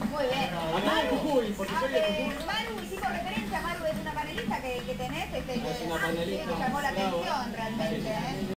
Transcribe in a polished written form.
Muy bien. Acá en Jujuy, porque soy de Jujuy. Maru, hicimos referencia, Maru es una panelista que tenés, Es una panelista. que llamó la bravo. atención realmente.